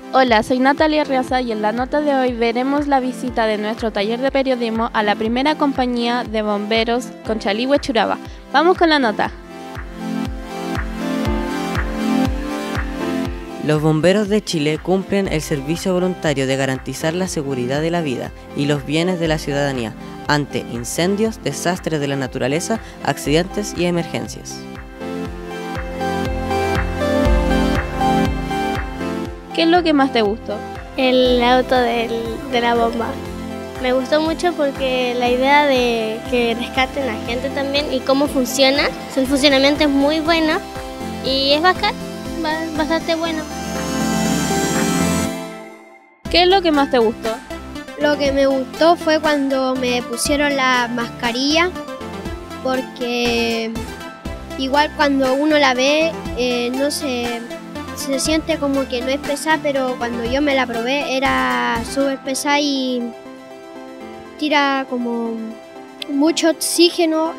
Hola, soy Natalia Riaza y en la nota de hoy veremos la visita de nuestro taller de periodismo a la primera compañía de bomberos Conchalihue Churaba. Vamos con la nota. Los bomberos de Chile cumplen el servicio voluntario de garantizar la seguridad de la vida y los bienes de la ciudadanía ante incendios, desastres de la naturaleza, accidentes y emergencias. ¿Qué es lo que más te gustó? El auto de la bomba. Me gustó mucho porque la idea de que rescaten a la gente también y cómo funciona, el funcionamiento es muy bueno y es bastante bueno. ¿Qué es lo que más te gustó? Lo que me gustó fue cuando me pusieron la mascarilla, porque igual cuando uno la ve, no sé, se siente como que no es pesada, pero cuando yo me la probé era súper pesada y tira como mucho oxígeno.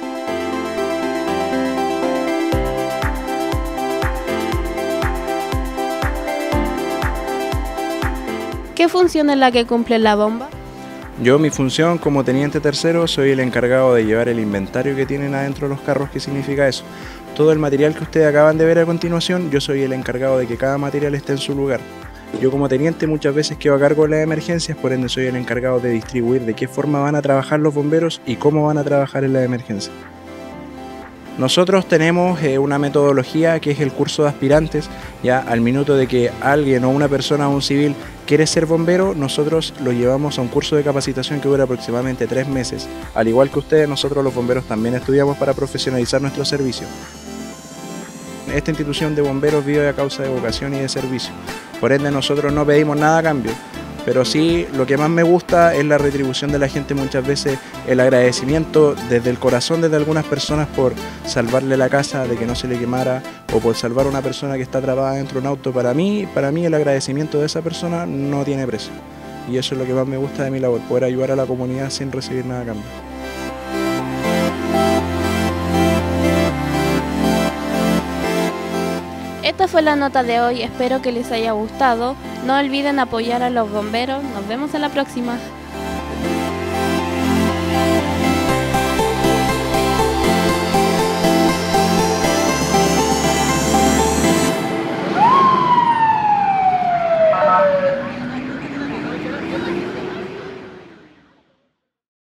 ¿Qué función es la que cumple la bomba? Yo, mi función como teniente tercero, soy el encargado de llevar el inventario que tienen adentro los carros. ¿Qué significa eso? Todo el material que ustedes acaban de ver a continuación, yo soy el encargado de que cada material esté en su lugar. Yo como teniente muchas veces quedo a cargo de las emergencias, por ende soy el encargado de distribuir de qué forma van a trabajar los bomberos y cómo van a trabajar en las emergencias. Nosotros tenemos una metodología que es el curso de aspirantes. Ya al minuto de que alguien o una persona o un civil quiere ser bombero, nosotros lo llevamos a un curso de capacitación que dura aproximadamente 3 meses. Al igual que ustedes, nosotros los bomberos también estudiamos para profesionalizar nuestro servicio. Esta institución de bomberos vive a causa de vocación y de servicio. Por ende, nosotros no pedimos nada a cambio. Pero sí, lo que más me gusta es la retribución de la gente, muchas veces el agradecimiento desde el corazón de algunas personas por salvarle la casa de que no se le quemara o por salvar a una persona que está atrapada dentro de un auto. Para mí el agradecimiento de esa persona no tiene precio. Y eso es lo que más me gusta de mi labor, poder ayudar a la comunidad sin recibir nada a cambio. Esta fue la nota de hoy, espero que les haya gustado. No olviden apoyar a los bomberos, nos vemos en la próxima.